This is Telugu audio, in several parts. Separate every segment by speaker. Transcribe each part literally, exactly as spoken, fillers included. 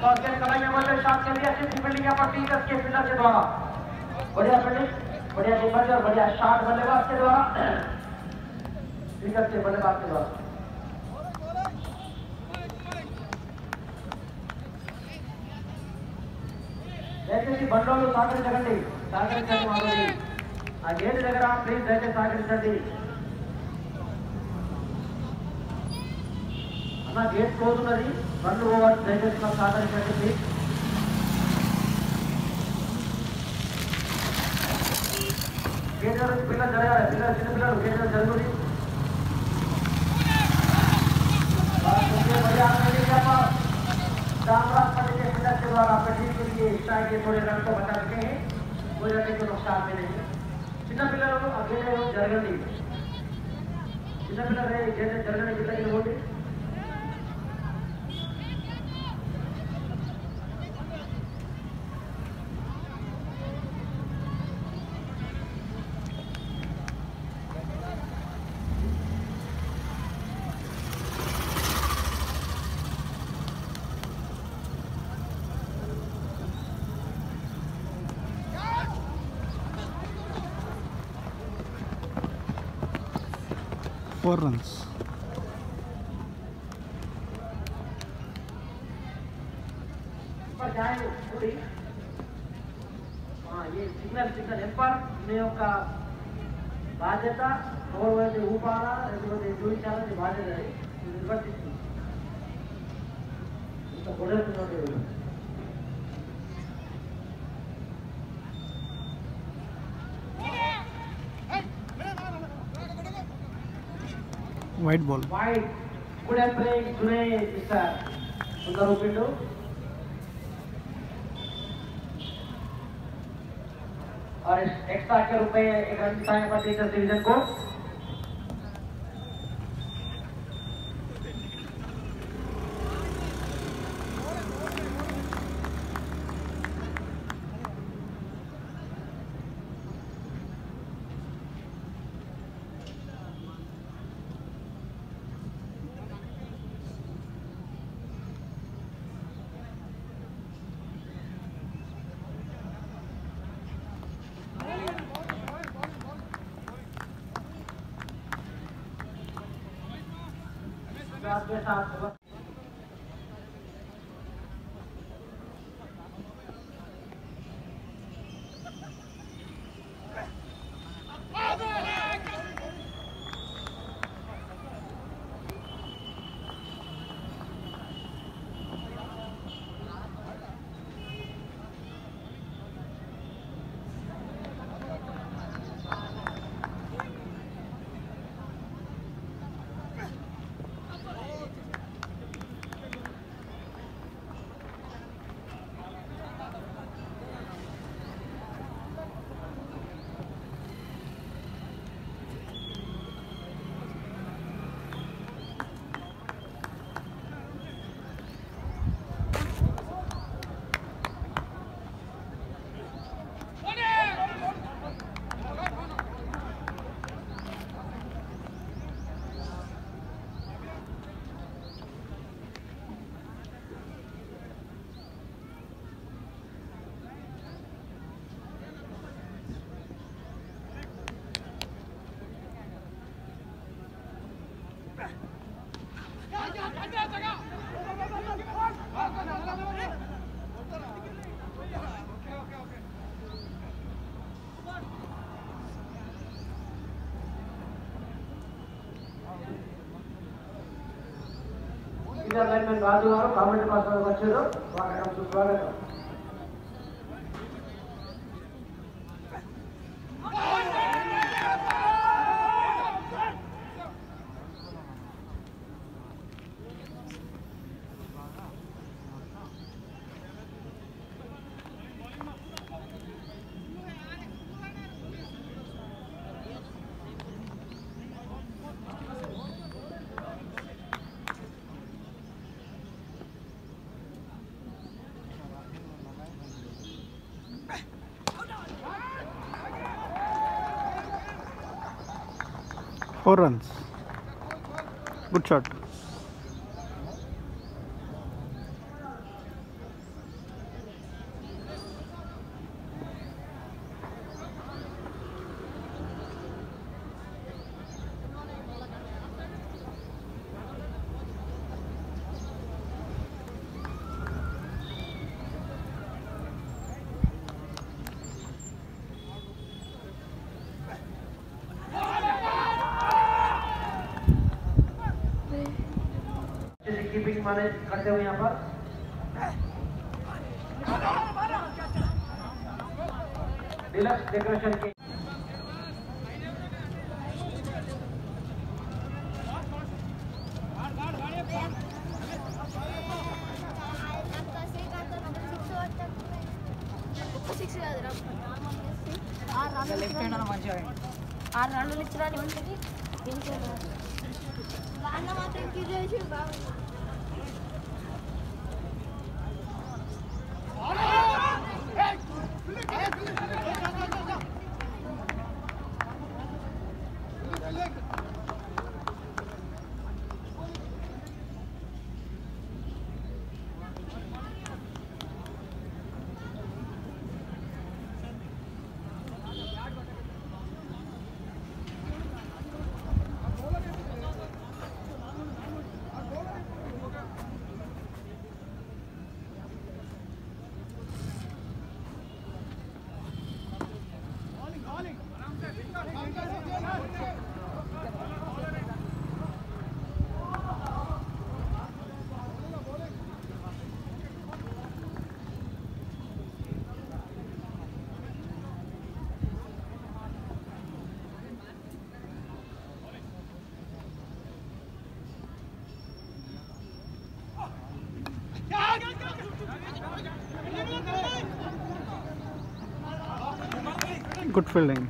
Speaker 1: फर्स्ट गेट कलाई में बोलते शॉट के लिए अच्छी फील्डिंग यहाँ पर टीचर्स के फील्डर के द्वारा बढ़िया फील्डिंग बढ़िया गेंदबाजी और बढ़िया शॉट बल्लेबाज के द्वारा टीचर्स के बल्लेबाज के द्वारा దయచేసి బండ్లోళ్ళు సహకరించకండి సహకరించండి మాధవి ఆ గేట్ దగ్గర ప్లీజ్ దయచేసి సహకరించండి అన్న గేట్ క్లోజ్ ఉన్నది బండ్లు పోవాలి దయచేసి నాకు సహకరించండి ప్లీజ్ గేట్ దగ్గర పిల్లలు జరగాలి పిల్లలు చిన్న పిల్లలు గేట్ దగ్గర జరుగుతుంది दामराजपल्ली के फील्डर के द्वारा अपने टीम के लिए स्ट्राइक के थोड़े रन को बचा चुके हैं कोई रन को नुकसान भी नहीं चिन्ह पिల్లలు అగేనే జరగండి చిన్న పిల్లలు గేట్ జరగని కిందకి పోండి
Speaker 2: four runs.
Speaker 1: ये सिग्नल सिग्नल एंपर మీ యొక్క బాధ్యత ఎవరైతే ఊపాలా లేకపోతే చూపించాలా అది బాధ్యత నిర్వర్తిస్తుంది ఇంత పొడవుతున్నట్టు
Speaker 2: White ball.
Speaker 1: White. Good playing today, Mister Sundar Upindu. और इस एक्स्ट्रा के रुपए एक रन जिताने पर टीचर्स डिवीजन को के साथ లైన్మెన్ రాజు గారు కామెంట్ పాస్ వచ్చారు స్వాగతం సుస్వాగతం
Speaker 2: Four runs. Good shot.
Speaker 1: Seating manage करते हुए यहाँ पर डिलक्स डेकोरेशन के
Speaker 3: ఆరు రన్నులు ఇచ్చినా ఒంటికి అన్న మాత్రం కిరేసి బాగా
Speaker 2: Good fielding.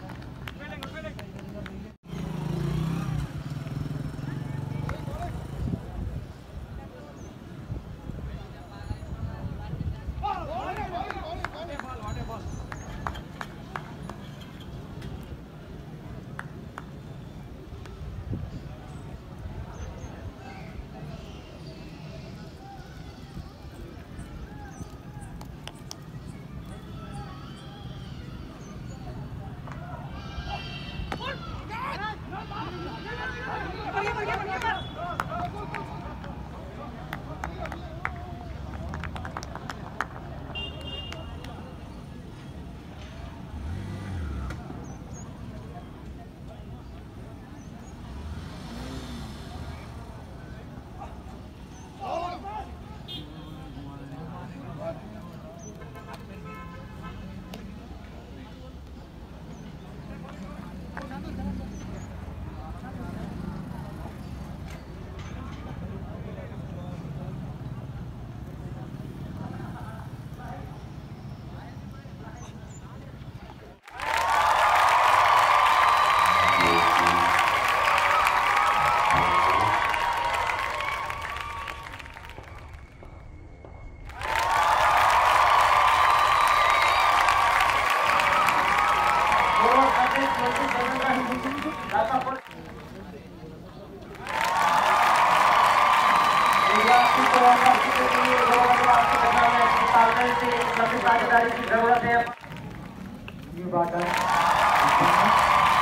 Speaker 1: की जरूरत है। ये बात है।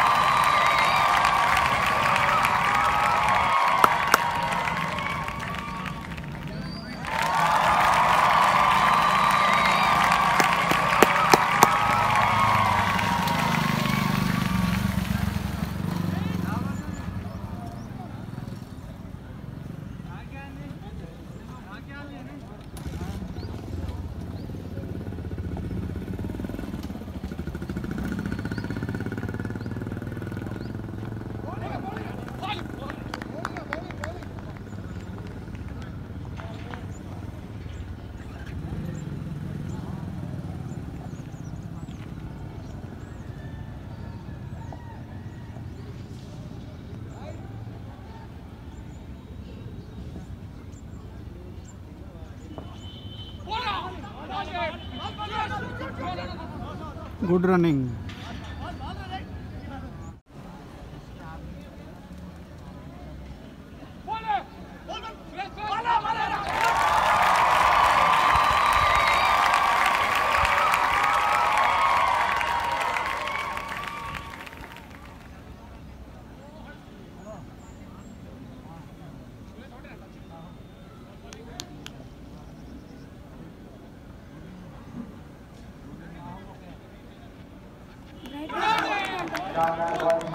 Speaker 2: Good running.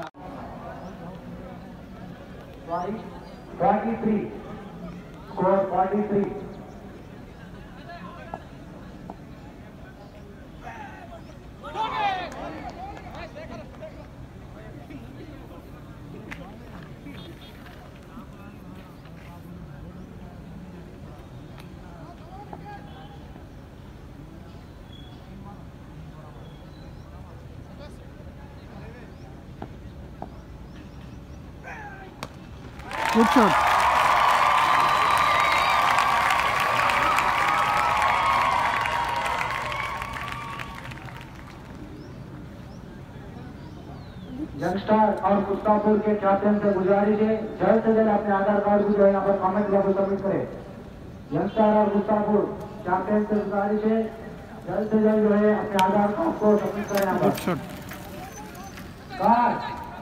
Speaker 1: twenty-three score forty three.
Speaker 2: Good shot.
Speaker 1: Youngster और कुस्तापुर के कैप्टन से गुजारिश है जल्द से जल्द अपने आधार कार्ड को जो है यहाँ पर कमेंट बॉक्स में सबमिट करें। यंगस्टर और कुस्तापुर कैप्टन से गुजारिश है जल्द से जल्द जो है अपने आधार कार्ड को सबमिट करें यहाँ
Speaker 2: Good
Speaker 1: पर।
Speaker 2: shot.
Speaker 1: कार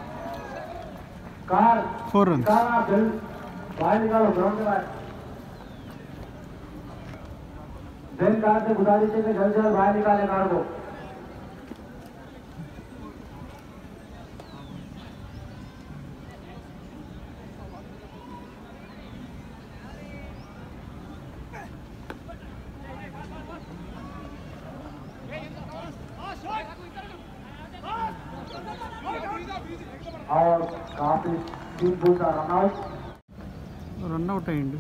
Speaker 1: कार
Speaker 2: Four runs.
Speaker 1: कार आप जल्द बाहर निकालो ग्राउंड के बाहर। दिन कार से गुजारिश है कि जल्द से जल्द बाहर निकाले कार को। और काफी तीन बॉल का रन आउट।
Speaker 2: రన్ అవుట్ అయ్యిండు.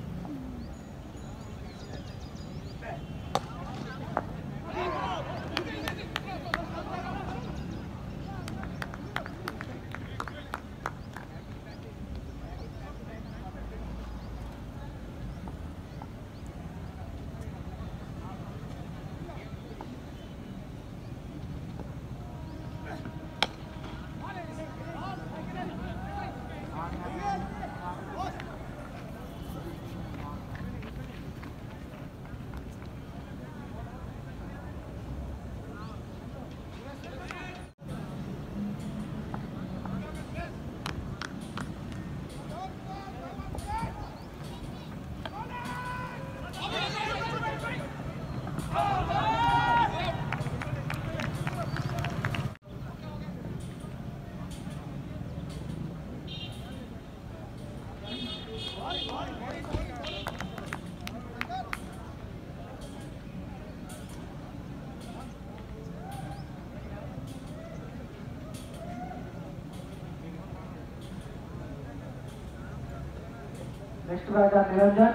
Speaker 2: Next batter Niranjan.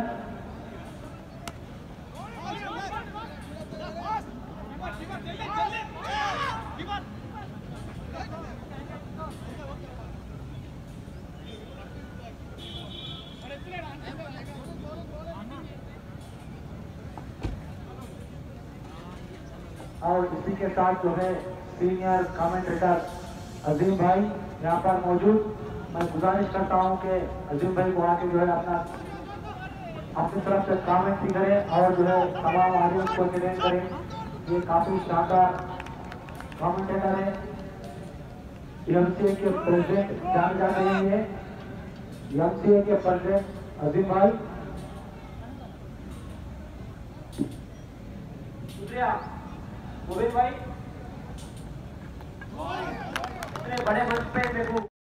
Speaker 2: और इसी के साथ जो है सीनियर कमेंटेटर अजीम भाई यहाँ पर मौजूद। मैं गुजारिश करता हूँ कि अजीम भाई को आके जो है अपना अपनी तरफ से कमेंट्री करें और जो है तमाम ऑडियंस को एंटरटेन करें। ये काफी शानदार कमेंटेटर है। एमसीए के प्रेसिडेंट जाने जा रहे हैं। एमसीए के प्रेसिडेंट अजीम भाई। शुक्रिया मोबिन भाई।